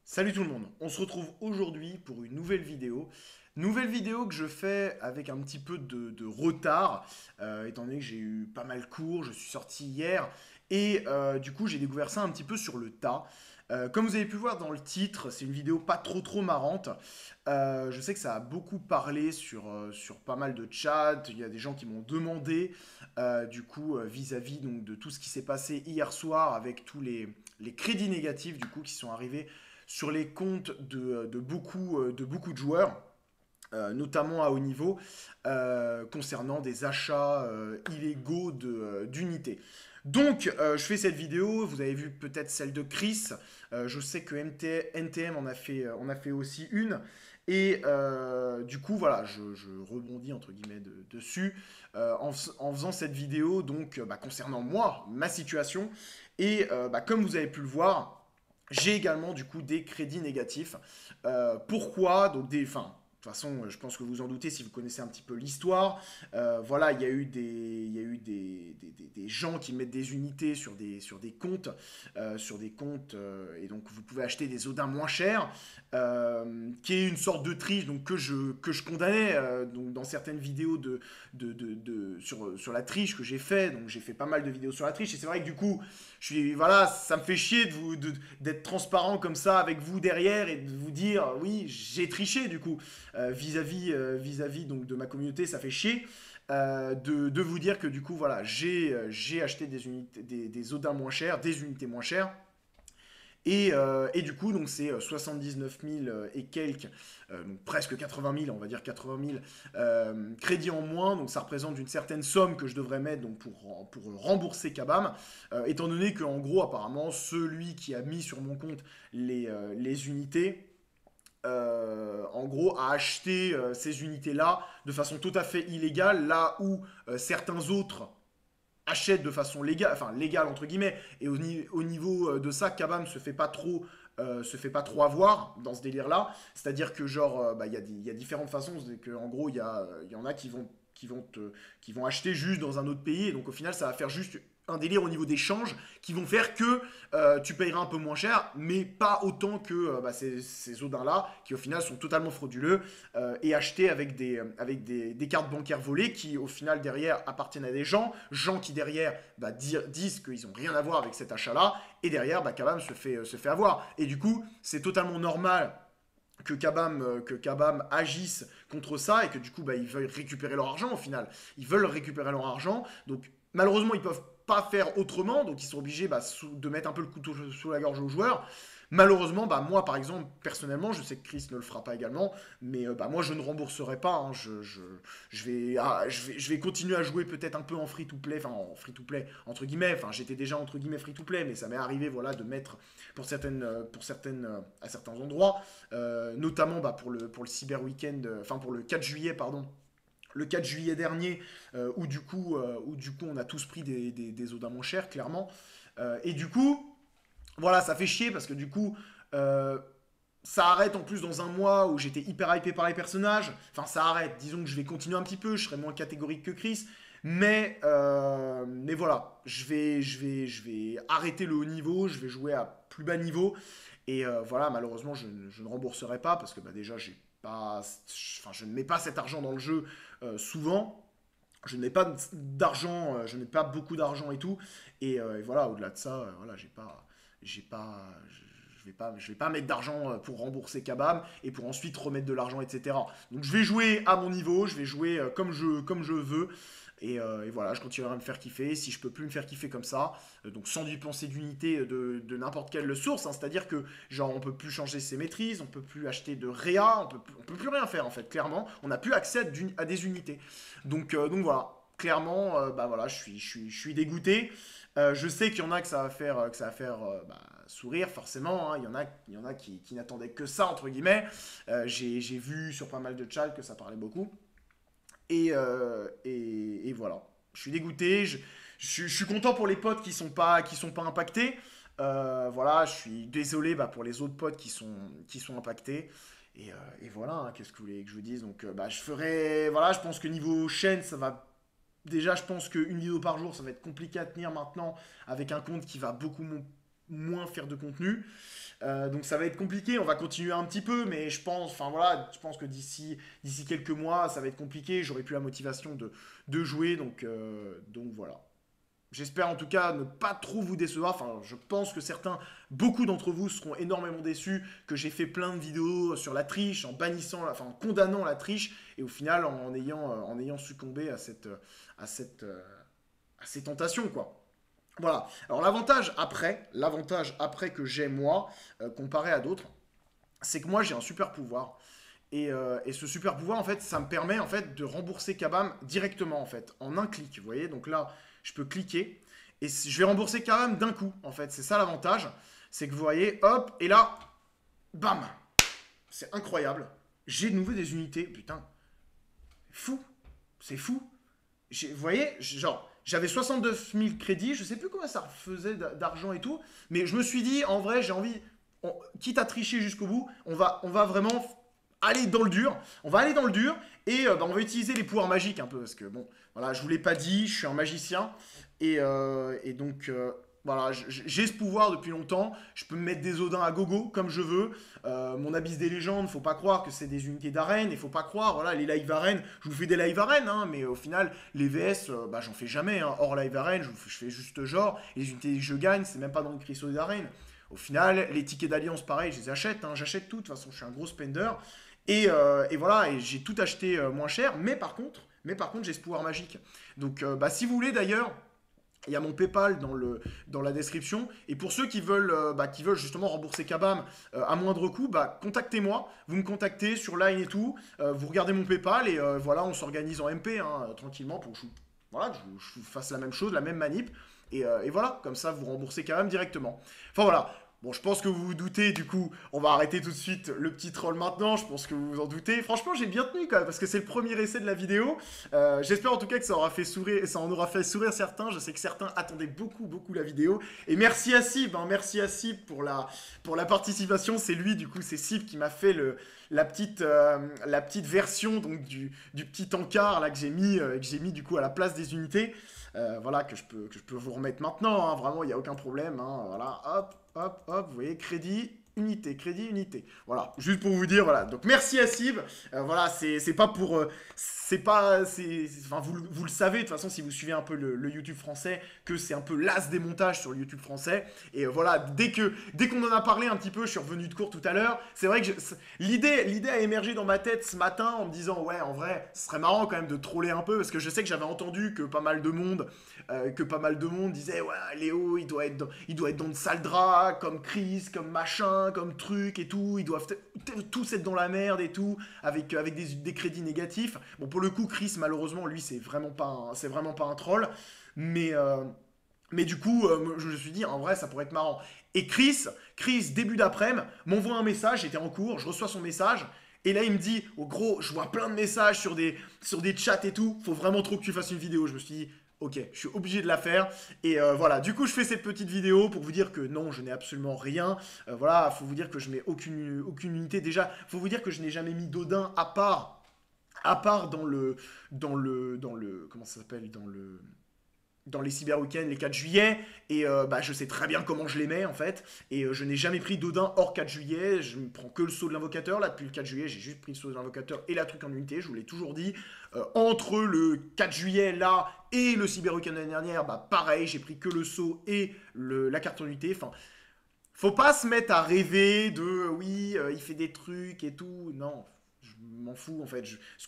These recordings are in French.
Salut tout le monde, on se retrouve aujourd'hui pour une nouvelle vidéo. Nouvelle vidéo que je fais avec un petit peu de retard, étant donné que j'ai eu pas mal cours, je suis sorti hier, et du coup j'ai découvert ça un petit peu sur le tas. Comme vous avez pu voir dans le titre, c'est une vidéo pas trop marrante. Je sais que ça a beaucoup parlé sur pas mal de chats, il y a des gens qui m'ont demandé, vis-à-vis donc, de tout ce qui s'est passé hier soir avec tous les crédits négatifs du coup qui sont arrivés sur les comptes de beaucoup de joueurs, notamment à haut niveau, concernant des achats illégaux d'unités. Donc, je fais cette vidéo, vous avez vu peut-être celle de Chris, je sais que NTM en a fait aussi une, et du coup, voilà, je rebondis entre guillemets dessus en faisant cette vidéo, donc concernant moi, ma situation, et comme vous avez pu le voir, j'ai également du coup des crédits négatifs. Pourquoi? Donc enfin, de toute façon, je pense que vous en doutez si vous connaissez un petit peu l'histoire. Voilà, il y a eu des gens qui mettent des unités sur des comptes, et donc vous pouvez acheter des Odins moins chers, qui est une sorte de triche donc que je condamnais donc dans certaines vidéos sur la triche que j'ai fait. Donc j'ai fait pas mal de vidéos sur la triche et c'est vrai que du coup, voilà, ça me fait chier d'être transparent comme ça avec vous derrière et de vous dire oui, j'ai triché du coup vis-à-vis donc de ma communauté, ça fait chier. De vous dire que du coup voilà j'ai acheté des unités des Odins moins chers, des unités moins chères, et du coup, donc c'est 79 000 et quelques, donc presque 80 000, on va dire 80 000 crédits en moins. Donc ça représente une certaine somme que je devrais mettre donc, pour rembourser Kabam. Étant donné qu'en gros, apparemment, celui qui a mis sur mon compte les unités, en gros, a acheté ces unités-là de façon tout à fait illégale, là où certains autres achète de façon légale, enfin légale entre guillemets, et au niveau de ça, Kabam se fait pas trop avoir dans ce délire-là. C'est-à-dire que genre, il y a différentes façons. C'est que en gros, il y en a qui vont acheter juste dans un autre pays, et donc au final, ça va faire juste un délire au niveau des changes qui vont faire que tu payeras un peu moins cher, mais pas autant que ces Odins-là, qui au final sont totalement frauduleux et achetés avec des cartes bancaires volées qui au final derrière appartiennent à des gens qui derrière disent qu'ils n'ont rien à voir avec cet achat-là, et derrière Kabam se fait avoir. Et du coup, c'est totalement normal que Kabam agisse contre ça et que du coup ils veulent récupérer leur argent au final. Ils veulent récupérer leur argent, donc malheureusement ils peuvent pas faire autrement, donc ils sont obligés de mettre un peu le couteau sous la gorge aux joueurs. Malheureusement, moi par exemple, personnellement, je sais que Chris ne le fera pas également, mais moi je ne rembourserai pas. Hein. Je vais continuer à jouer peut-être un peu en free-to-play, enfin en free-to-play entre guillemets. Enfin, j'étais déjà entre guillemets free-to-play, mais ça m'est arrivé voilà de mettre à certains endroits, notamment pour le Cyber Weekend, enfin pour le 4 juillet pardon, le 4 juillet dernier, où du coup on a tous pris des Odins moins chers, clairement. Et du coup, voilà, ça fait chier parce que du coup, euh, ça arrête en plus dans un mois où j'étais hyper hypé par les personnages. Enfin, ça arrête. Disons que je vais continuer un petit peu, je serai moins catégorique que Chris. Mais voilà, je vais arrêter le haut niveau, je vais jouer à plus bas niveau. Et voilà, malheureusement, je ne rembourserai pas parce que déjà, je ne mets pas cet argent dans le jeu souvent. Je n'ai pas d'argent, je n'ai pas beaucoup d'argent et tout. Et voilà, au-delà de ça, voilà, j'ai pas, je vais pas mettre d'argent pour rembourser Kabam et pour ensuite remettre de l'argent, etc. Donc je vais jouer à mon niveau, je vais jouer comme je veux. Et voilà, je continuerai à me faire kiffer. Si je peux plus me faire kiffer comme ça, donc sans dépenser d'unité de n'importe quelle source, hein, c'est-à-dire que genre on peut plus changer ses maîtrises, on peut plus acheter de réa, on peut plus rien faire en fait. Clairement, on n'a plus accès à des unités. Donc voilà, clairement, voilà, je suis dégoûté. Je sais qu'il y en a que ça va faire sourire, forcément. Hein. Il y en a qui n'attendaient que ça, entre guillemets. J'ai vu sur pas mal de chats que ça parlait beaucoup. Et voilà. Je suis dégoûté. Je suis content pour les potes qui sont pas impactés. Voilà, je suis désolé pour les autres potes qui sont impactés. Et voilà, hein, qu'est-ce que vous voulez que je vous dise. Donc, je ferai. Voilà, je pense que niveau chaîne, ça va. Déjà, je pense qu'une vidéo par jour, ça va être compliqué à tenir maintenant avec un compte qui va beaucoup moins faire de contenu. Donc ça va être compliqué, on va continuer un petit peu, mais je pense, enfin voilà, je pense que d'ici quelques mois, ça va être compliqué, j'aurai plus la motivation de jouer, donc voilà. J'espère en tout cas ne pas trop vous décevoir. Enfin, je pense que beaucoup d'entre vous seront énormément déçus que j'ai fait plein de vidéos sur la triche, en condamnant la triche, et au final en ayant succombé à à ces tentations, quoi. Voilà. Alors l'avantage après que j'ai moi, comparé à d'autres, c'est que moi j'ai un super pouvoir. Et ce super pouvoir, en fait, ça me permet en fait de rembourser Kabam directement, en fait, en un clic. Vous voyez, donc là, je peux cliquer et je vais rembourser Kabam d'un coup, en fait. C'est ça l'avantage. C'est que vous voyez, hop, et là, bam. C'est incroyable. J'ai de nouveau des unités. Putain, fou. C'est fou. Vous voyez, genre, j'avais 69 000 crédits, je sais plus comment ça faisait d'argent et tout, mais je me suis dit, en vrai, j'ai envie, quitte à tricher jusqu'au bout, on va vraiment aller dans le dur. On va aller dans le dur et on va utiliser les pouvoirs magiques un peu, parce que bon, voilà, je vous l'ai pas dit, je suis un magicien, et donc, voilà, j'ai ce pouvoir depuis longtemps. Je peux me mettre des Odins à gogo comme je veux. Mon Abysse des légendes, faut pas croire que c'est des unités d'arène. Et faut pas croire, voilà, les live arènes. Je vous fais des live arènes, hein, mais au final, les VS, bah, j'en fais jamais. Hein. Hors live arène, je fais juste genre. Et les unités que je gagne, c'est même pas dans le cristaux d'arène. Au final, les tickets d'alliance, pareil, je les achète. Hein, j'achète tout. De toute façon, je suis un gros spender. Et voilà, et j'ai tout acheté moins cher. Mais par contre, j'ai ce pouvoir magique. Donc, bah, si vous voulez d'ailleurs. Il y a mon PayPal dans la description. Et pour ceux qui veulent justement rembourser Kabam à moindre coût, bah, contactez-moi. Vous me contactez sur Line et tout. Vous regardez mon PayPal et voilà, on s'organise en MP hein, tranquillement pour que voilà, je vous fasse la même chose, la même manip. Et voilà, comme ça, vous remboursez Kabam directement. Enfin voilà. Bon, je pense que vous vous doutez, du coup, on va arrêter tout de suite le petit troll maintenant, je pense que vous vous en doutez. Franchement, j'ai bien tenu quand même, parce que c'est le premier essai de la vidéo. J'espère en tout cas que ça en aura fait sourire certains. Je sais que certains attendaient beaucoup la vidéo. Et merci à Sib, hein, merci à Sib pour la participation. C'est lui, du coup, c'est Sib qui m'a fait la petite version donc, du petit encart là, que j'ai mis du coup à la place des unités. Voilà, que je peux vous remettre maintenant, hein, vraiment, il n'y a aucun problème. Hein, voilà, hop, vous voyez, crédit, unité. Voilà, juste pour vous dire, voilà. Donc, merci à Sib. Voilà, c'est pas pour... enfin, vous le savez, de toute façon, si vous suivez un peu le YouTube français, que c'est un peu l'as des montages sur le YouTube français. Et voilà, dès qu'on en a parlé un petit peu, je suis revenu de court tout à l'heure. C'est vrai que l'idée a émergé dans ma tête ce matin en me disant, ouais, en vrai, ce serait marrant quand même de troller un peu, parce que je sais que j'avais entendu que pas mal de monde disait, ouais, Léo, il doit être dans de sales draps, comme Chris, comme machin, comme truc et tout. Ils doivent tous être dans la merde et tout, avec des crédits négatifs. Bon, pour le coup, Chris, malheureusement, lui, c'est vraiment pas un troll. Mais du coup, je me suis dit, en vrai, ça pourrait être marrant. Et Chris début d'après-midi, m'envoie un message, j'étais en cours, je reçois son message, et là, il me dit, oh gros, je vois plein de messages sur des chats et tout, faut vraiment trop que tu fasses une vidéo. Je me suis dit, ok, je suis obligé de la faire. Et voilà, du coup, je fais cette petite vidéo pour vous dire que non, je n'ai absolument rien. Voilà, faut vous dire que je mets aucune unité. Déjà, faut vous dire que je n'ai jamais mis d'Odin à part comment ça s'appelle, dans les cyber week-ends, les 4 juillet, et bah, je sais très bien comment je les mets en fait, et je n'ai jamais pris d'Odin hors 4 juillet, je ne prends que le saut de l'invocateur, là depuis le 4 juillet j'ai juste pris le saut de l'invocateur et la truc en unité, je vous l'ai toujours dit, entre le 4 juillet là et le cyber week-end l'année dernière, bah pareil, j'ai pris que le saut et la carte en unité, enfin, faut pas se mettre à rêver de oui, il fait des trucs et tout, non, je m'en fous en fait,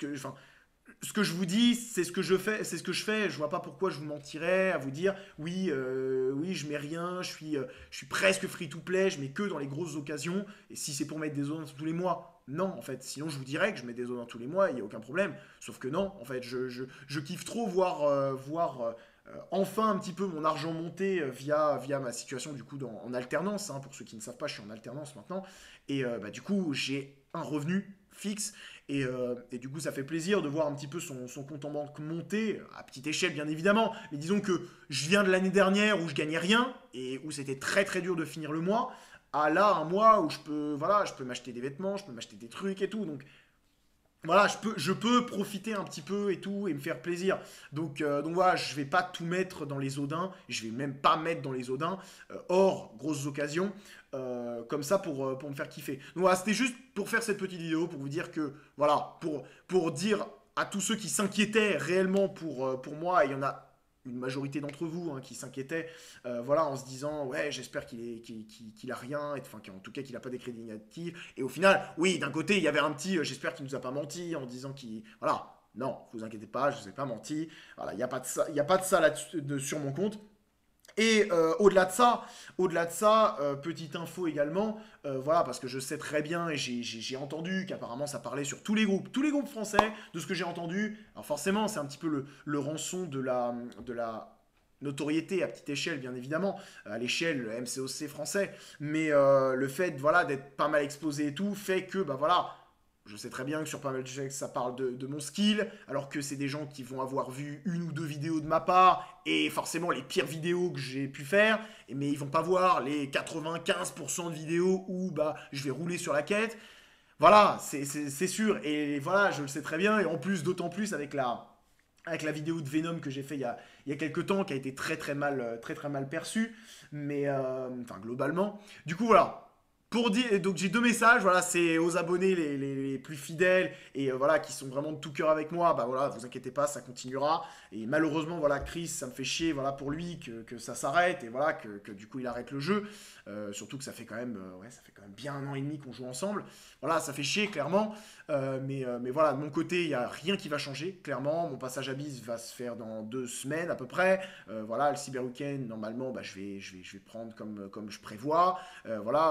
ce que je vous dis, c'est ce que je fais, c'est ce que je fais. Je vois pas pourquoi je vous mentirais à vous dire oui, oui, je mets rien, je suis presque free to play, je mets que dans les grosses occasions. Et si c'est pour mettre des zones tous les mois, non, en fait. Sinon, je vous dirais que je mets des zones tous les mois, il n'y a aucun problème. Sauf que non, en fait, je kiffe trop voir enfin un petit peu mon argent monter via ma situation du coup en alternance. Hein. Pour ceux qui ne savent pas, je suis en alternance maintenant. Et bah, du coup, j'ai un revenu fixe. Et du coup, ça fait plaisir de voir un petit peu son compte en banque monter, à petite échelle bien évidemment. Mais disons que je viens de l'année dernière où je gagnais rien et où c'était très très dur de finir le mois, à là un mois où je peux m'acheter des vêtements, je peux m'acheter des trucs et tout. Donc voilà, je peux profiter un petit peu et tout et me faire plaisir. Donc voilà, je vais pas tout mettre dans les Odins, je vais même pas mettre dans les Odins, hors grosses occasions, comme ça pour me faire kiffer. Donc voilà, c'était juste pour faire cette petite vidéo, pour vous dire que, voilà, pour dire à tous ceux qui s'inquiétaient réellement pour moi, et il y en a une majorité d'entre vous qui s'inquiétaient, voilà, en se disant ouais, j'espère qu'il a rien, enfin qu'en tout cas qu'il a pas des crédits négatifs. Et au final, oui, d'un côté il y avait un petit, j'espère qu'il nous a pas menti en disant qu'il, voilà, non, vous inquiétez pas, je vous ai pas menti, voilà, il y a pas de ça, il y a pas de ça là sur mon compte. Et au-delà de ça, petite info également, voilà, parce que je sais très bien et j'ai entendu qu'apparemment ça parlait sur tous les groupes français, de ce que j'ai entendu. Alors forcément, c'est un petit peu le rançon de la notoriété à petite échelle, bien évidemment, à l'échelle MCOC français, mais le fait, voilà, d'être pas mal exposé et tout, fait que, bah voilà, je sais très bien que sur pas mal de checks, ça parle de mon skill, alors que c'est des gens qui vont avoir vu une ou deux vidéos de ma part, et forcément les pires vidéos que j'ai pu faire, mais ils vont pas voir les 95% de vidéos où bah, je vais rouler sur la quête. Voilà, c'est sûr, et voilà, je le sais très bien, et en plus, d'autant plus avec la vidéo de Venom que j'ai fait il y a quelques temps, qui a été très très mal perçue, mais enfin globalement. Du coup, voilà, pour dire, donc j'ai deux messages, voilà, c'est aux abonnés les plus fidèles et voilà, qui sont vraiment de tout cœur avec moi, bah voilà, vous inquiétez pas, ça continuera. Et malheureusement, voilà, Chris, ça me fait chier, voilà, pour lui, que ça s'arrête et voilà, que du coup il arrête le jeu. Surtout que ça fait quand même, ouais, ça fait quand même bien un an et demi qu'on joue ensemble. Voilà, ça fait chier, clairement. Mais voilà, de mon côté, il n'y a rien qui va changer, clairement. Mon passage à Bise va se faire dans 2 semaines à peu près. Voilà, le Cyber Weekend, normalement, bah, je vais prendre comme je prévois. Voilà,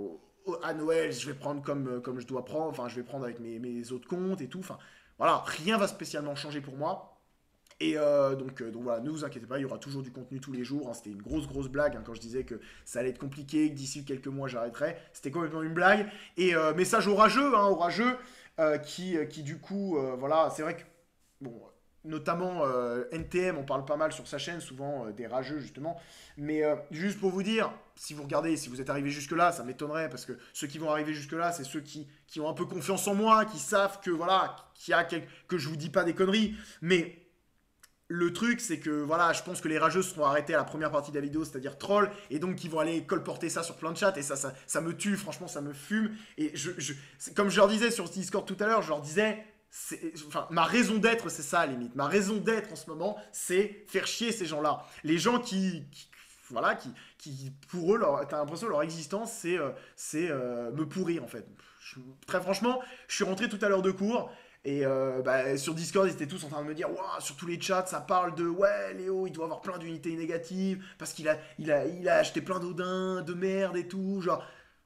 à Noël, je vais prendre comme je dois prendre, enfin, je vais prendre avec mes autres comptes et tout. Enfin, voilà, rien va spécialement changer pour moi. Et donc voilà, ne vous inquiétez pas, il y aura toujours du contenu tous les jours. C'était une grosse blague quand je disais que ça allait être compliqué, que d'ici quelques mois j'arrêterais. C'était complètement une blague. Et message orageux, qui du coup, voilà, c'est vrai que, bon, notamment NTM, on parle pas mal sur sa chaîne, souvent des rageux justement. Mais juste pour vous dire, si vous regardez, si vous êtes arrivé jusque-là, ça m'étonnerait parce que ceux qui vont arriver jusque-là, c'est ceux qui ont un peu confiance en moi, qui savent que voilà, que je vous dis pas des conneries. Mais le truc, c'est que voilà, je pense que les rageux seront arrêtés à la première partie de la vidéo, c'est-à-dire troll, et donc ils vont aller colporter ça sur plein de chats, et ça me tue, franchement, ça me fume. Et comme je leur disais sur Discord tout à l'heure, je leur disais, enfin, ma raison d'être, c'est ça, à la limite. Ma raison d'être en ce moment, c'est faire chier ces gens-là. Les gens voilà, pour eux, t'as l'impression que leur existence, c'est me pourrir, en fait. Très franchement, je suis rentré tout à l'heure de cours. Et bah, sur Discord, ils étaient tous en train de me dire, waouh, sur tous les chats, ça parle de, ouais, Léo, il doit avoir plein d'unités négatives parce qu'il a acheté plein d'Odin, de merde et tout. Genre,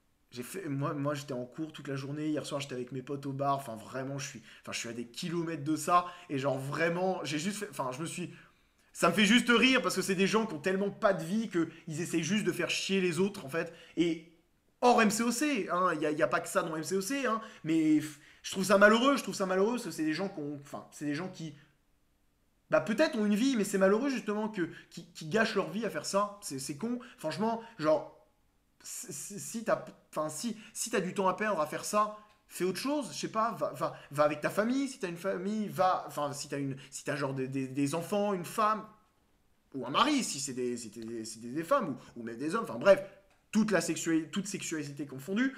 moi j'étais en cours toute la journée. Hier soir, j'étais avec mes potes au bar. Enfin, vraiment, je suis à des kilomètres de ça. Et genre, vraiment, j'ai juste fait, enfin, ça me fait juste rire parce que c'est des gens qui ont tellement pas de vie qu'ils essayent juste de faire chier les autres, en fait. Et hors MCOC, hein, il n'y a pas que ça dans MCOC, hein, mais je trouve ça malheureux parce que c'est des gens enfin, c'est des gens qui, bah peut-être ont une vie, mais c'est malheureux justement qui gâchent leur vie à faire ça, c'est con, franchement, genre, si t'as, enfin, si t'as du temps à perdre à faire ça, fais autre chose, je sais pas, va avec ta famille, si t'as une famille, enfin, si t'as genre des enfants, une femme, ou un mari, si c'est des femmes, ou même des hommes, enfin bref, toute sexualité confondue,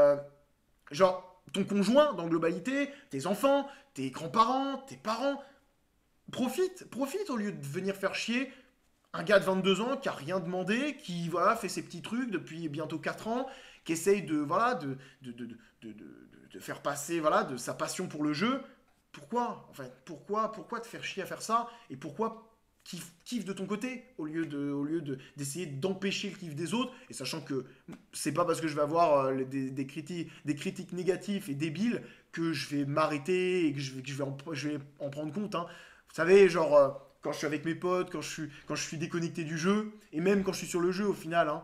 genre, ton conjoint dans globalité, tes enfants, tes grands-parents, tes parents, profite au lieu de venir faire chier un gars de 22 ans qui a rien demandé, qui voilà, fait ses petits trucs depuis bientôt 4 ans, qui essaye de, voilà, de faire passer voilà, de sa passion pour le jeu. Pourquoi en fait, pourquoi te faire chier à faire ça? Et pourquoi kiffe de ton côté d'essayer d'empêcher le kiff des autres? Et sachant que c'est pas parce que je vais avoir des critiques négatives et débiles que je vais m'arrêter et que je vais en prendre compte, hein. Vous savez, genre, quand je suis avec mes potes, quand je suis déconnecté du jeu, et même quand je suis sur le jeu, au final, hein,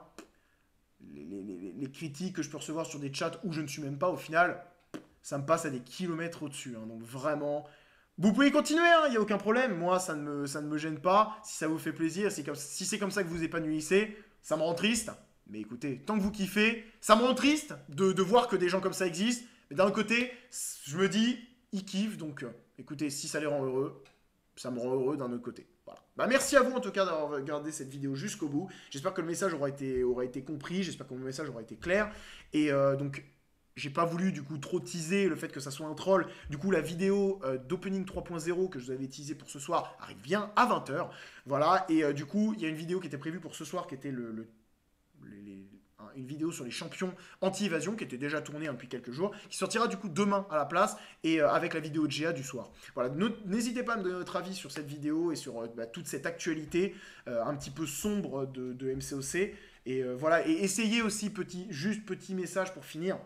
les critiques que je peux recevoir sur des chats où je ne suis même pas, au final, ça me passe à des kilomètres au-dessus, hein. Donc vraiment, vous pouvez continuer, il n'y a aucun problème. Moi, ça ne me gêne pas. Si ça vous fait plaisir, si c'est comme ça que vous épanouissez, ça me rend triste. Mais écoutez, tant que vous kiffez, ça me rend triste de voir que des gens comme ça existent. Mais d'un côté, je me dis, ils kiffent, donc écoutez, si ça les rend heureux, ça me rend heureux d'un autre côté. Voilà. Bah, merci à vous en tout cas d'avoir regardé cette vidéo jusqu'au bout. J'espère que le message aura été compris, j'espère que mon message aura été clair. Et donc, j'ai pas voulu du coup trop teaser le fait que ça soit un troll. Du coup, la vidéo d'Opening 3.0 que je vous avais teasé pour ce soir arrive bien à 20h. Voilà, et du coup, il y a une vidéo qui était prévue pour ce soir qui était une vidéo sur les champions anti-évasion qui était déjà tournée depuis quelques jours, qui sortira du coup demain à la place et avec la vidéo de GA du soir. Voilà, n'hésitez pas à me donner votre avis sur cette vidéo et sur toute cette actualité un petit peu sombre de MCOC. Et voilà, et essayez aussi, petit message pour finir,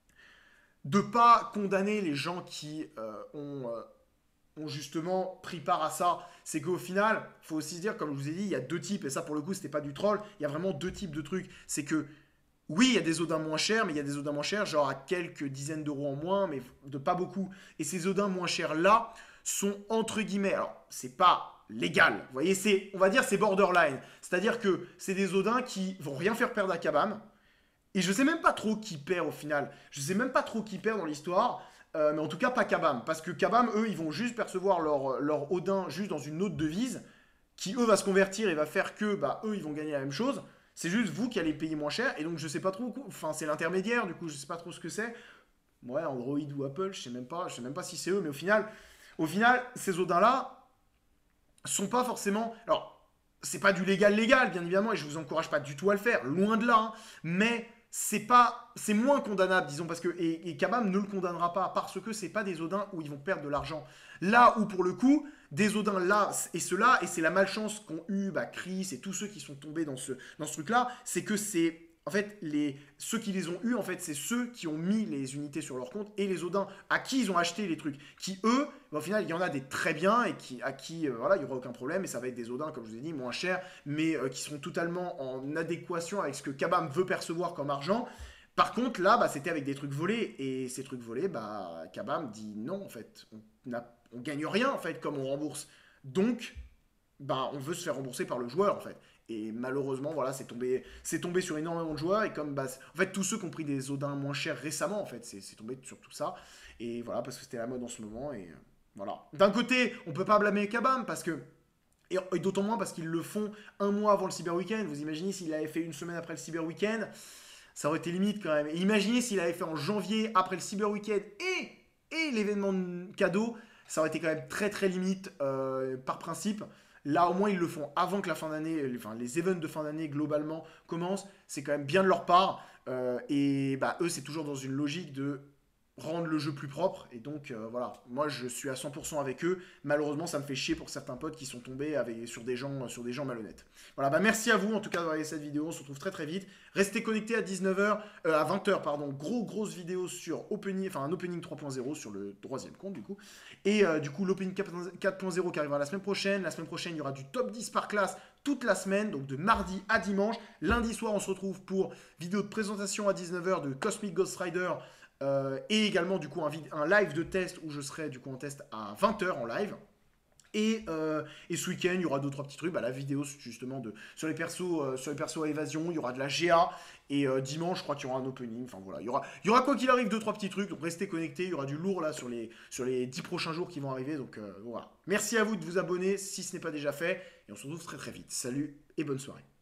de pas condamner les gens qui ont justement pris part à ça. C'est qu'au final, il faut aussi se dire, comme je vous ai dit, il y a deux types, et ça pour le coup, c'était pas du troll, il y a vraiment deux types de trucs. C'est que, oui, il y a des Odins moins chers, mais il y a des Odins moins chers, genre à quelques dizaines d'euros en moins, mais de pas beaucoup. Et ces Odins moins chers là sont entre guillemets, alors c'est pas légal, vous voyez, on va dire c'est borderline. C'est-à-dire que c'est des Odins qui vont rien faire perdre à Kabam, et je sais même pas trop qui perd au final. Je sais même pas trop qui perd dans l'histoire. Mais en tout cas, pas Kabam. Parce que Kabam, eux, ils vont juste percevoir leur Odin juste dans une autre devise, qui, eux, va se convertir et va faire que, bah, eux, ils vont gagner la même chose. C'est juste vous qui allez payer moins cher. Et donc, je sais pas trop, enfin, c'est l'intermédiaire, du coup, je sais pas trop ce que c'est. Ouais, Android ou Apple, je sais même pas si c'est eux, mais au final, ces Odins-là sont pas forcément. Alors, c'est pas du légal, bien évidemment, et je vous encourage pas du tout à le faire, loin de là, hein, mais c'est moins condamnable, disons, parce que et Kabam ne le condamnera pas parce que c'est pas des Odins où ils vont perdre de l'argent. Là où pour le coup, des Odins là et ceux-là, et c'est la malchance qu'ont eu Chris et tous ceux qui sont tombés dans ce truc-là, c'est que c'est en fait ceux qui les ont eu, en fait, c'est ceux qui ont mis les unités sur leur compte et les Odins à qui ils ont acheté les trucs, qui eux, au final, il y en a des très bien et à qui voilà, il y aura aucun problème et ça va être des Odins, comme je vous ai dit, moins chers, mais qui seront totalement en adéquation avec ce que Kabam veut percevoir comme argent. Par contre, là, bah, c'était avec des trucs volés et ces trucs volés, bah, Kabam dit non, en fait, on gagne rien en fait comme on rembourse. Donc, bah, on veut se faire rembourser par le joueur en fait. Et malheureusement, voilà, c'est tombé sur énormément de joueurs. Et comme, bah, en fait, tous ceux qui ont pris des Odins moins chers récemment, en fait, c'est tombé sur tout ça. Et voilà, parce que c'était la mode en ce moment. Et voilà. D'un côté, on peut pas blâmer Kabam parce que. Et d'autant moins parce qu'ils le font un mois avant le Cyber Weekend. Vous imaginez s'il avait fait une semaine après le Cyber Weekend, ça aurait été limite quand même. Et imaginez s'il avait fait en janvier après le Cyber Weekend et l'événement cadeau, ça aurait été quand même très très limite par principe. Là, au moins, ils le font avant que la fin d'année, enfin, les events de fin d'année globalement commencent. C'est quand même bien de leur part. Et bah, eux, c'est toujours dans une logique de rendre le jeu plus propre. Et donc, voilà, moi, je suis à 100% avec eux. Malheureusement, ça me fait chier pour certains potes qui sont tombés sur des gens malhonnêtes. Voilà, bah, merci à vous, en tout cas, d'avoir regardé cette vidéo. On se retrouve très, très vite. Restez connectés à 19h, à 20h, pardon. Grosse vidéo sur un opening 3.0 sur le troisième compte, du coup. Et du coup, l'opening 4.0 qui arrivera la semaine prochaine. La semaine prochaine, il y aura du top 10 par classe toute la semaine, donc de mardi à dimanche. Lundi soir, on se retrouve pour vidéo de présentation à 19h de Cosmic Ghost Rider. Et également du coup un live de test où je serai du coup en test à 20h en live. Et ce week-end, il y aura 2-3 petits trucs. Bah, la vidéo justement sur les persos à évasion, il y aura de la GA. Et dimanche, je crois qu'il y aura un opening. Enfin voilà, il y aura quoi qu'il arrive 2-3 petits trucs. Donc restez connectés. Il y aura du lourd là sur les 10 prochains jours qui vont arriver. Donc voilà. Merci à vous de vous abonner si ce n'est pas déjà fait. Et on se retrouve très très vite. Salut et bonne soirée.